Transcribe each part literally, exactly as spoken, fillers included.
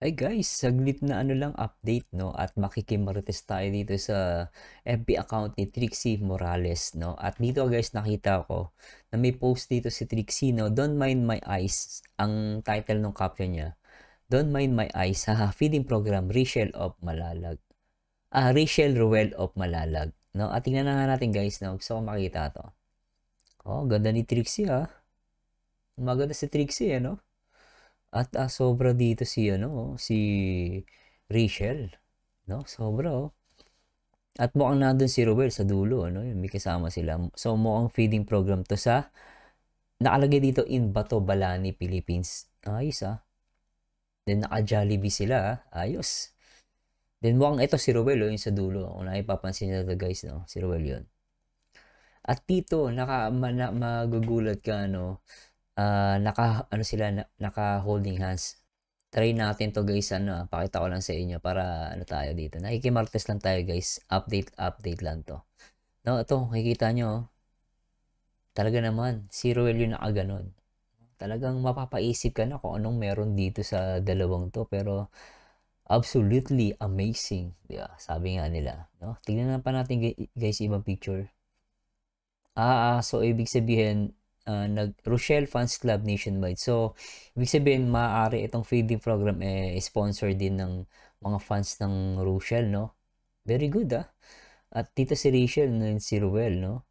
Ay guys, saglit na ano lang update, no? At makikimarites tayo dito sa F B account ni Trixie Morales, no? At dito guys, nakita ko na may post dito si Trixie, no? Don't mind my eyes. Ang title ng caption niya, Don't mind my eyes, haha, feeding program, Rachel of Malalag. Ah, Rachel Ruel of Malalag, no? At tingnan na nga natin guys, no? Gusto ko makita to. Oh, ganda ni Trixie, ah. Maganda si Trixie, eh, no? At ah, sobra dito si ano, oh, si Rachel, no? Sobra, oh. At mukhang nandun si Ruel sa dulo, ano? Yun, may kasama sila. So mukhang feeding program to sa nakalagay dito in Bato Balani, Philippines. Ayos, ah. Then naka-Jollibee sila, ah. Ayos. Then mukhang ito si Ruel, oh, yung sa dulo. Kung naipapansin nyo to guys, no? Si Ruel yun. At dito, naka, ma, na, magugulat ka, ano, uh, naka, ano sila, na, naka holding hands. Try natin to guys, ano, pakita ko lang sa inyo para ano tayo dito. Nakikimartes lang tayo guys. Update, update lang to. No, ito, makikita nyo. Oh. Talaga naman, si Ruel yung nakaganon. Talagang mapapaisip ka na kung anong meron dito sa dalawang to. Pero, absolutely amazing. Diba? Sabi nga nila. No? Tingnan na pa natin guys ibang picture. Ah, ah so ibig sabihin, uh, nag Rochelle Fans Club nationwide. So, ibig sabihin, maaari itong feeding program eh, sponsor din ng mga fans ng Rochelle, no? Very good, ah. At dito si Rachel and si Ruel, no?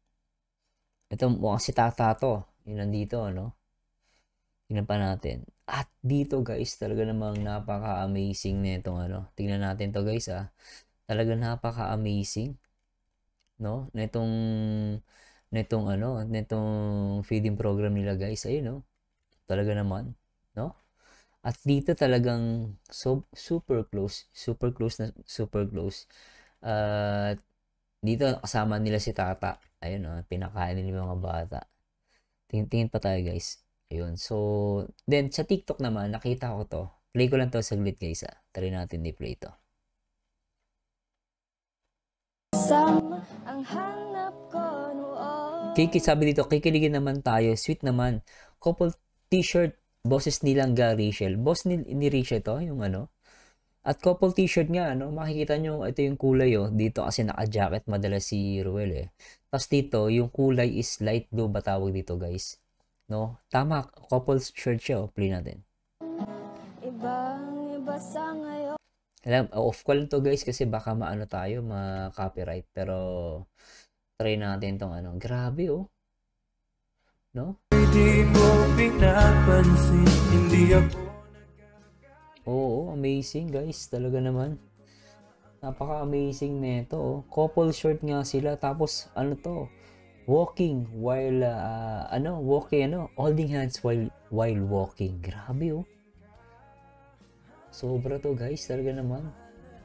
Ito, mukhang si Tata to. Yun nandito, no? Tingnan pa natin. At dito, guys, talaga namang napaka-amazing na itong, ano. Tingnan natin to, guys, ah. Talaga napaka-amazing, no? Na itong nitong ano, nitong feeding program nila guys, ayun no. Talaga naman, no? At dito talagang so, super close, super close na super close. At uh, dito kasama nila si Tata. Ayun no, pinakain nila mga bata. Tingin-tingin pa tayo guys. Ayun. So, then sa TikTok naman nakita ko to. Play ko lang to saglit guys ah. Try natin i-play to. Ang hanap ko noon. Kiki, sabi dito, kikiligin naman tayo. Sweet naman. Couple t-shirt, boses nilang ga Rachel. Boss ni, ni Rachel to, yung ano. At couple t-shirt nga, ano, makikita nyo, ito yung kulay, oh. Dito kasi naka-jacket madalas si Ruel, eh. Tapos dito, yung kulay is light blue ba tawag dito, guys. No? Tama, couple shirt siya, oh. Play natin. Ibang iba sa ngayon. Alam, off ko lang to guys kasi baka maano tayo, ma-copyright. Pero, try natin tong ano. Grabe oh. No? Hindi mo pinapansin, hindi ako. Oo, amazing guys. Talaga naman. Napaka-amazing nito oh. Couple short nga sila. Tapos, ano to? Walking while, uh, ano, walking, ano, holding hands while, while walking. Grabe oh. Sobra to guys, talaga naman.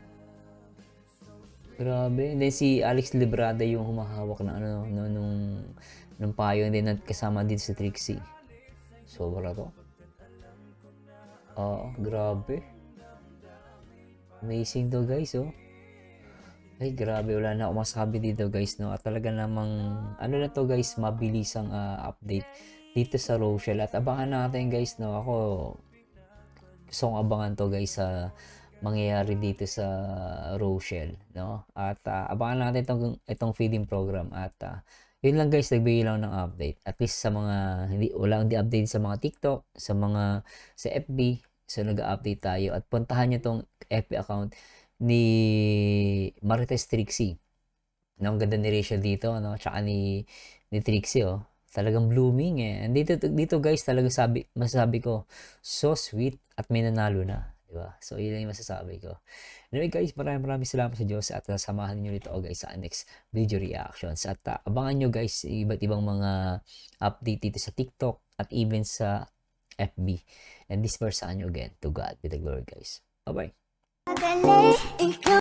Grabe. And then si Alex Librada yung humahawak na ano, no, nung, nung payo. And then kasama din si Trixie. Sobra to. Oo, uh, grabe. Amazing to guys, oh. Ay, grabe. Wala na ako masabi dito guys, no. At talaga namang, ano na to guys, mabilisang uh, update dito sa Rochelle. At abangan natin guys, no. Ako, gusto kong abangan to guys sa mangyayari dito sa Rochelle, no? At uh, abangan natin itong, itong feeding program. At uh, yun lang guys, nagbigay lang ng update. At least sa mga, hindi, wala hindi update sa mga TikTok, sa mga, sa F B. So nag-update tayo. At puntahan nyo tong F B account ni Marites Trixie. No, ang ganda ni Rachel dito, no? Tsaka ni, ni Trixie, oh. Talagang blooming eh. And dito, dito guys, talaga sabi, masasabi ko, so sweet at may nanalo na. Diba? So, yun lang yung masasabi ko. Anyway guys, maraming maraming salamat sa Diyos at uh, samahan niyo nito oh, guys sa next video reactions. At uh, abangan nyo guys iba't ibang mga update dito sa TikTok at even sa F B. And this verse saan nyo again. To God be the glory guys. Bye-bye.